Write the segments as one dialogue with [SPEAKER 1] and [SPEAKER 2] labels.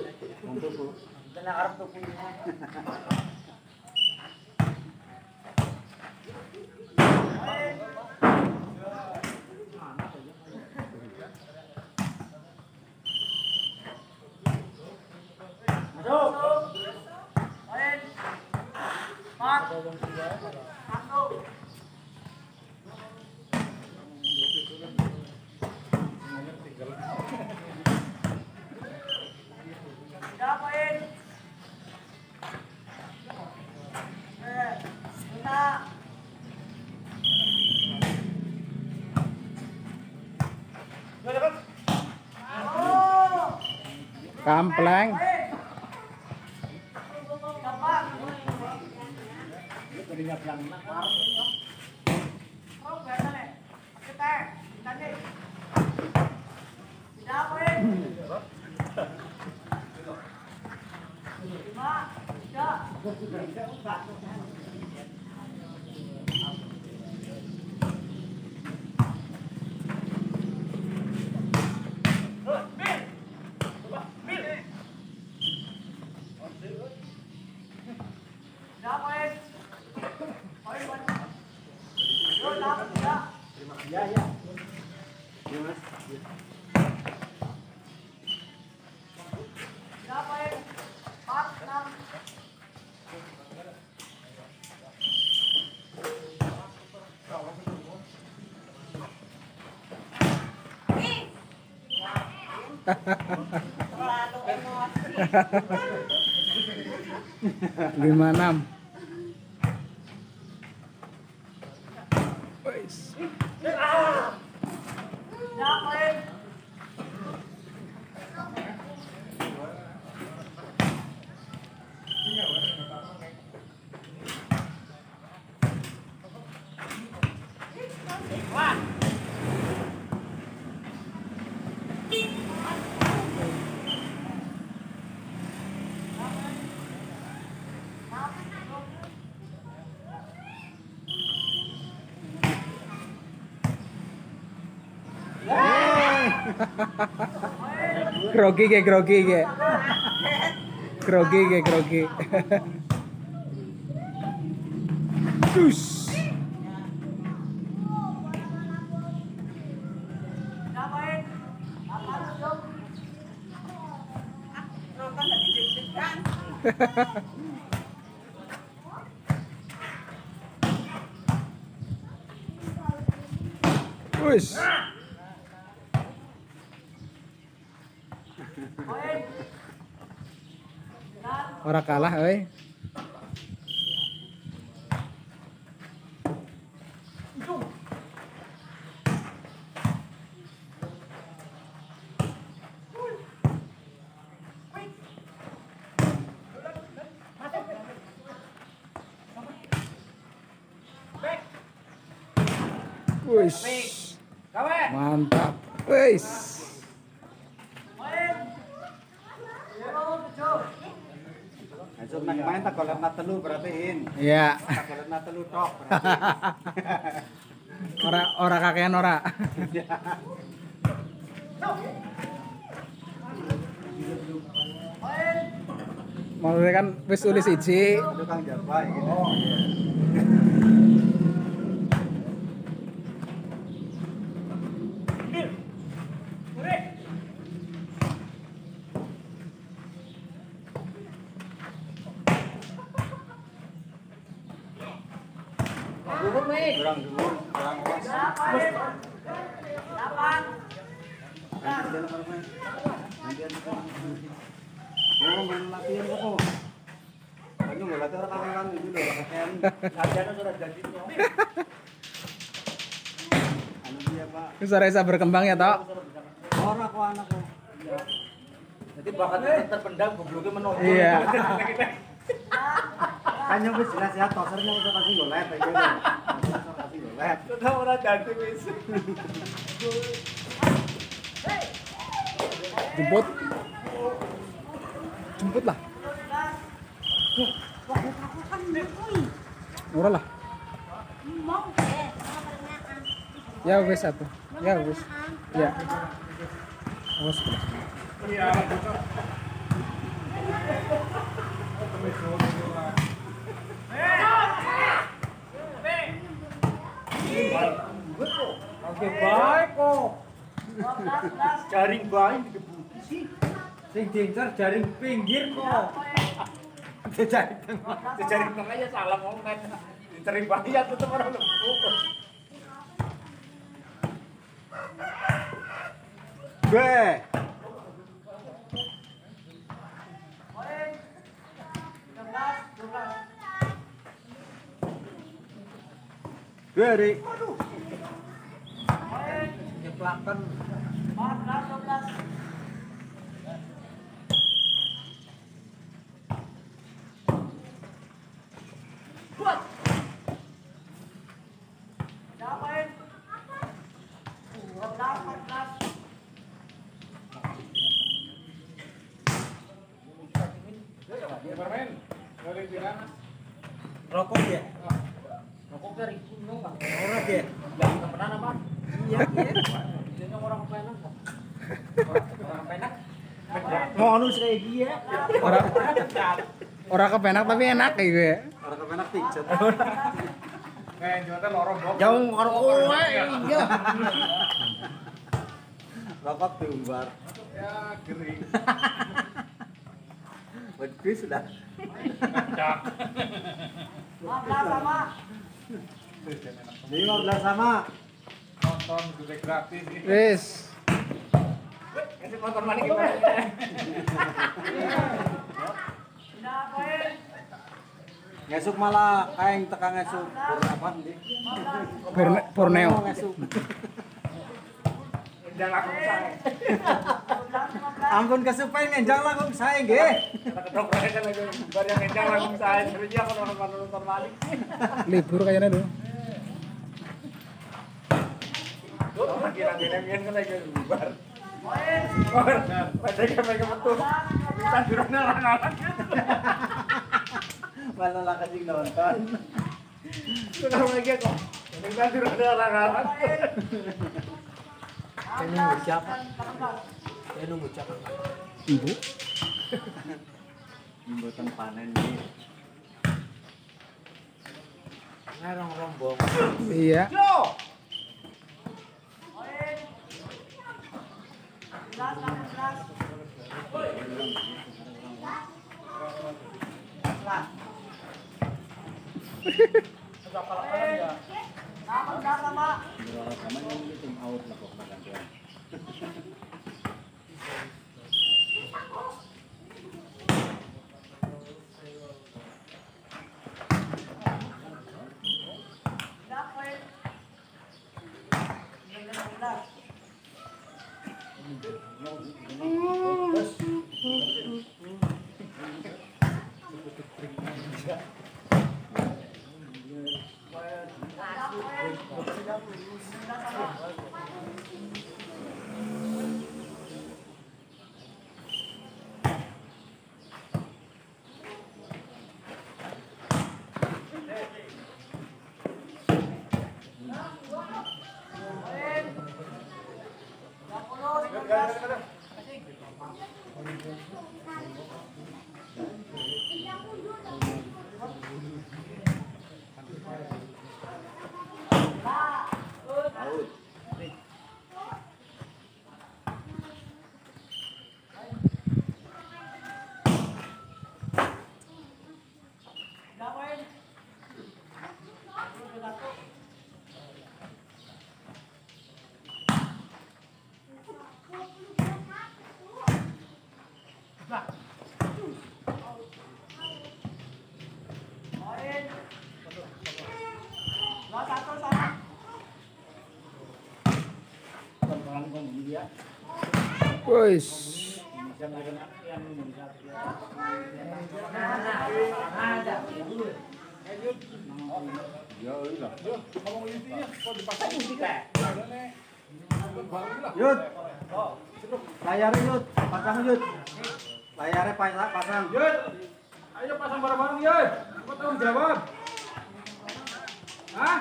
[SPEAKER 1] Untuk
[SPEAKER 2] Tenang arep tuku.
[SPEAKER 3] Kampleng.
[SPEAKER 1] ya ya. Ya Mas.
[SPEAKER 4] Terlalu emosi.
[SPEAKER 3] 56. Wes. Grogi ke grogi ke. Grogi ke grogi. Terus.
[SPEAKER 4] Nonton tadi deg-degan.
[SPEAKER 3] Wes. Ora kalah euy. Wis. Mantap. Wis.
[SPEAKER 1] Besok nak main tak kolet na telu perhatiin.
[SPEAKER 3] Iya.
[SPEAKER 1] Tak kolet na telu tok perhatiin.
[SPEAKER 3] Ora kakean ora. Maksudnya kan wis tulis siji.
[SPEAKER 1] Itu Kang Jaba gitu. Kurang dulu, kurang was. Oh, main latihan kok. Ini nggak latihan orang itu loh, latihan. Latihan sudah jadi. Anu dia Pak.
[SPEAKER 3] Wis ora bisa berkembang ya, Tok.
[SPEAKER 1] Ora kok anakku. Iya.
[SPEAKER 2] Jadi bakatnya terpendam gobloknya menonton.
[SPEAKER 3] Iya.
[SPEAKER 1] Kan yang wis jelas ya, tosernya udah kasih golet aja deh. Kasih golet.
[SPEAKER 2] Sudah ora dadi wis.
[SPEAKER 3] Jemput. Jemput lah. Ora lah.
[SPEAKER 4] Mau sama perengakan.
[SPEAKER 3] Ya wis satu. Ya wis. Ya. Awas.
[SPEAKER 2] Iya. Mbak digebuki sih. Sing diincar jaring pinggir kok. Jaring tengah ya salah ngomong kan. Dicari bahaya tetep orang lembut.
[SPEAKER 1] Be. Beri.
[SPEAKER 2] Nyeplakan. Rokok ya? Rokok dari gunung Bang. Orang ya? Yang pernah apa? Iya, iya. Dia orang penak. Orang penak. Ngonus kayak dia.
[SPEAKER 3] Orang kepenak tapi enak kayak gue.
[SPEAKER 1] Orang kemenak pijet.
[SPEAKER 2] Jualnya lorong bok.
[SPEAKER 3] Jauh karo kowe. Iya.
[SPEAKER 1] Rokok diumbar.
[SPEAKER 2] Ya gering.
[SPEAKER 1] Waduh sudah.
[SPEAKER 2] Cak.
[SPEAKER 1] 15 sama.
[SPEAKER 2] Nonton gede gratis.
[SPEAKER 3] Wis.
[SPEAKER 2] Kasih motor mana gimana?
[SPEAKER 1] Ngesuk malah kaeng teka ngesuk. Apa ndi?
[SPEAKER 3] Borneo.
[SPEAKER 1] Ngesuk.
[SPEAKER 2] Jangan langsung saya.
[SPEAKER 1] Ampun kesupen enjang langsung saya nggih.
[SPEAKER 2] Kedok mereka lagi bar yang enjang langsung saya. Terus dia kalau nonton balik.
[SPEAKER 3] Libur kayaknya dulu.
[SPEAKER 2] Tuh kira-kira kan lagi bar. Mereka mereka betul. Tandurannya orang-orang.
[SPEAKER 1] Malah lah kasih nonton.
[SPEAKER 2] Sudah lagi kok. Tandurannya orang-orang. Ini nunggu siapa? Ini nunggu siapa?
[SPEAKER 3] Ibu.
[SPEAKER 1] Mboten panen iki.
[SPEAKER 2] Ngarong rombong.
[SPEAKER 3] Iya.
[SPEAKER 2] Yo.
[SPEAKER 1] Sama ini tim out lah kok gantian.
[SPEAKER 3] Wis.
[SPEAKER 1] Ya iya.
[SPEAKER 2] Ngomong intinya kok dipasang musik kayak.
[SPEAKER 1] Yud. Layarnya Yud, pasang Yud. Layarnya pasang.
[SPEAKER 2] Yud. Ayo pasang bareng-bareng Yud. Apa tanggung jawab? Hah?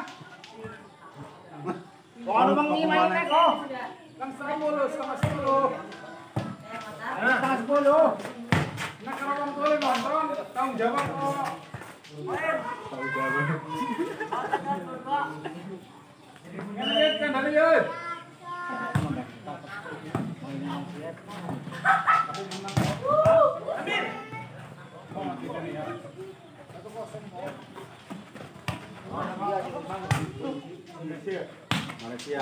[SPEAKER 2] Kalau bang ini main kok. Kan setengah 10. Setengah 10. Nah kalau orang tua nonton, tanggung jawab kok.
[SPEAKER 1] Tahu jawab.
[SPEAKER 2] Kan Yud, kan dari Yud.
[SPEAKER 1] Malaysia.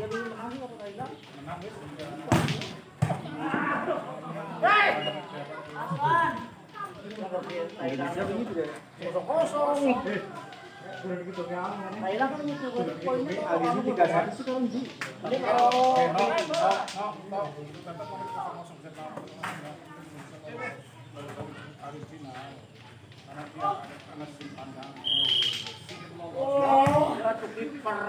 [SPEAKER 1] Indonesia begitu deh.
[SPEAKER 2] Kosong.
[SPEAKER 1] Sudah begitu kan.
[SPEAKER 2] Thailand kan itu poinnya
[SPEAKER 1] Hari ini 3-1 sih kan sih.
[SPEAKER 2] ini kalau oh, satu kiper.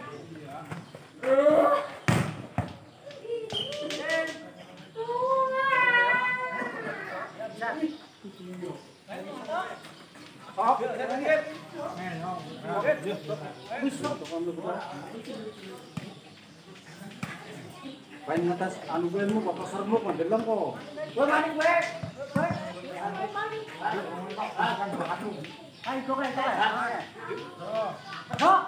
[SPEAKER 1] Paling atas anu gue mau bapak sermu mendelang kok.
[SPEAKER 2] Gue maning gue. Ayo coba. Oh.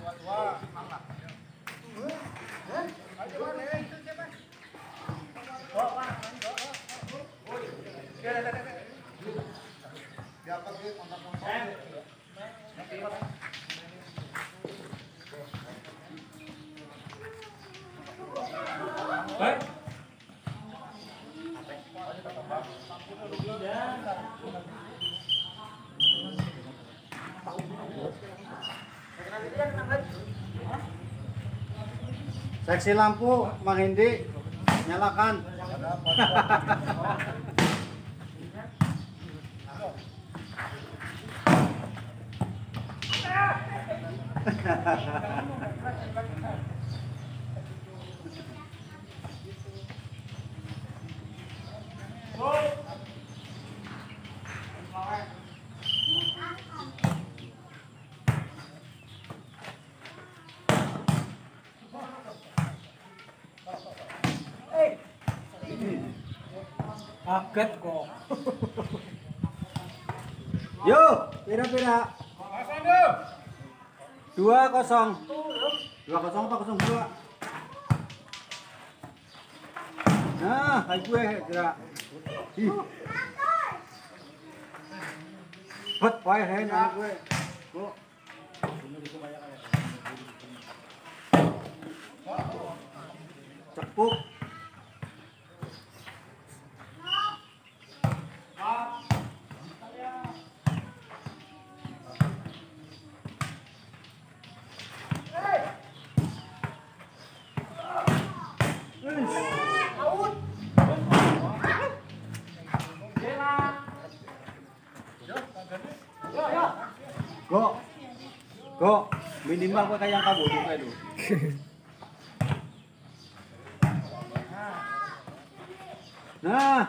[SPEAKER 1] Seksi lampu, Mang Hendi, nyalakan.
[SPEAKER 2] Kaget kok.
[SPEAKER 1] Yo, pira-pira. 2-0. 2-0 apa 0-2? Nah, kayak gue gerak. Ih. Bet wae hen gue. Kok. Cepuk. Kok minimal kok kayak yang kamu juga itu. Nah.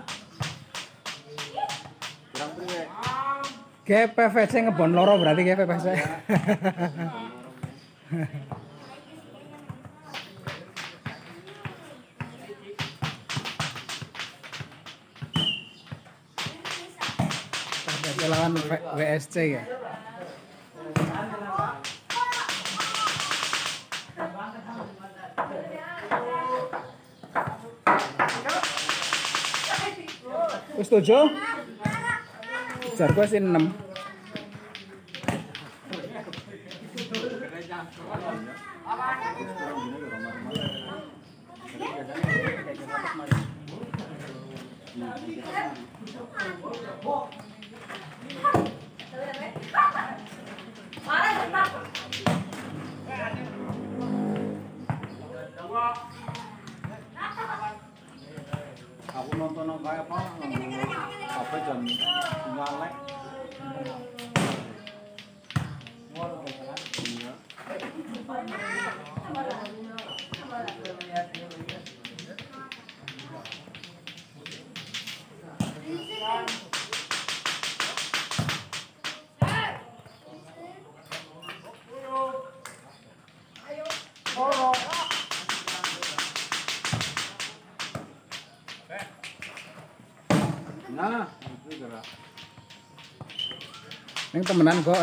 [SPEAKER 1] Kurang priwe.
[SPEAKER 3] Kayak PVC ngebon loro berarti kayak PVC. PVC lawan WSC ya. Wis setuju? Jar gue sih 6.
[SPEAKER 1] Aku nonton kayak apa? Apa jam ngalek? Nah, itu gerak.
[SPEAKER 3] Yang temenan kok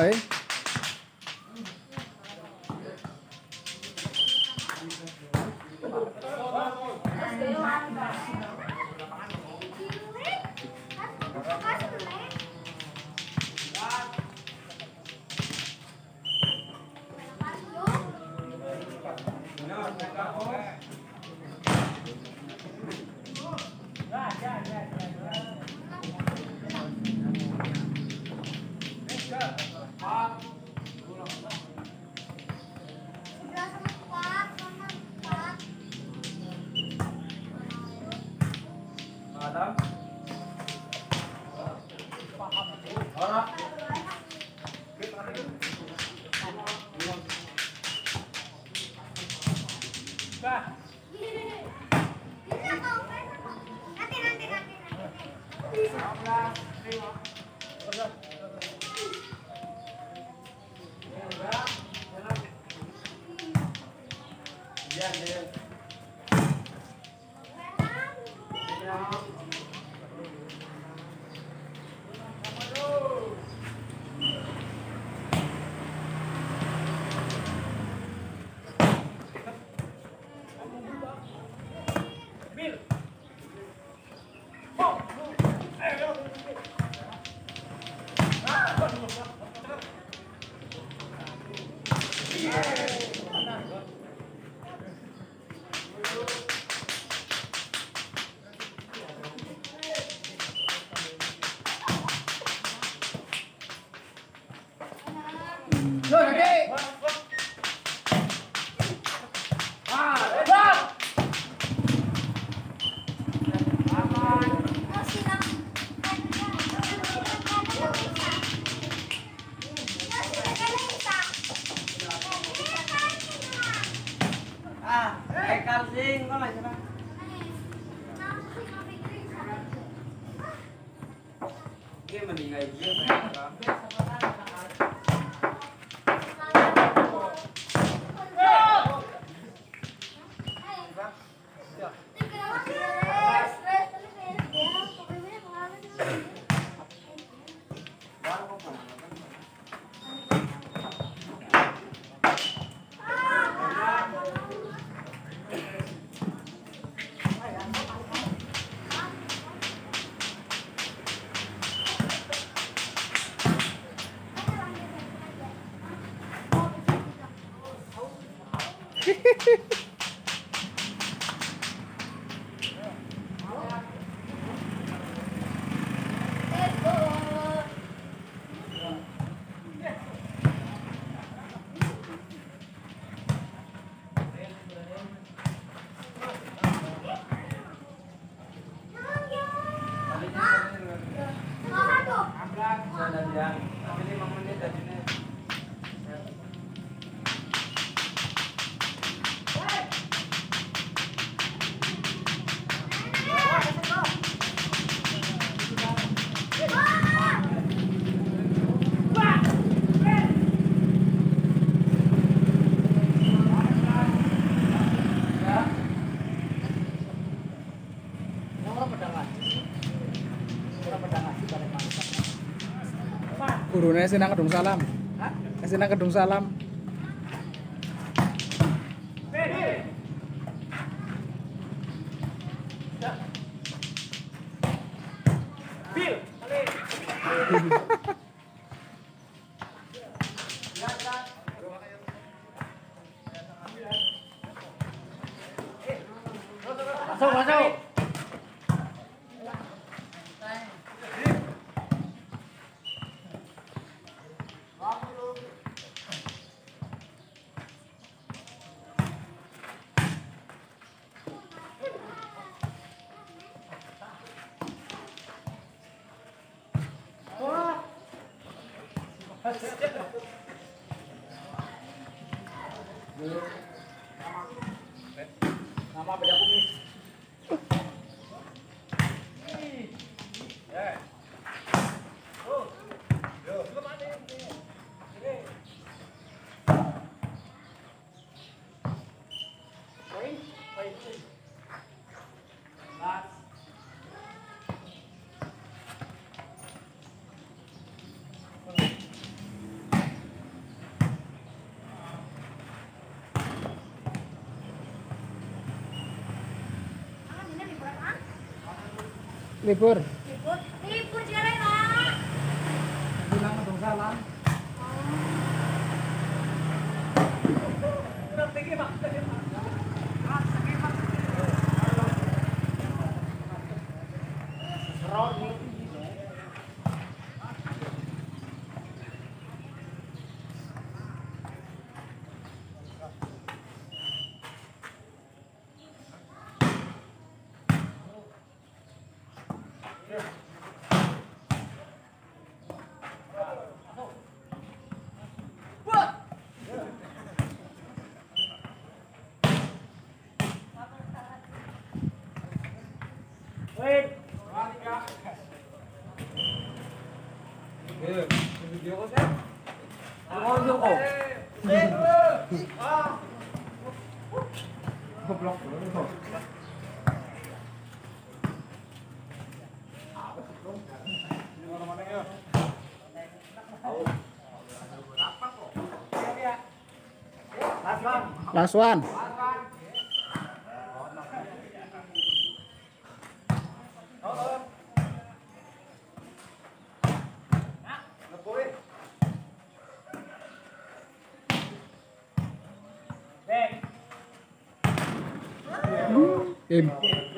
[SPEAKER 3] Gurunya sih nang Kedung Salam. Sih nang Kedung Salam.
[SPEAKER 2] Masuk, masuk. Nama beda kumis.
[SPEAKER 3] Libur.
[SPEAKER 4] Libur sekarang, Pak.
[SPEAKER 3] Bilang Kedung Salam. Last one. Game.